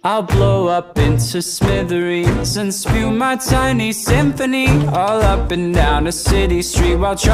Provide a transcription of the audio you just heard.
I'll blow up into smithereens and spew my tiny symphony all up and down a city street while trying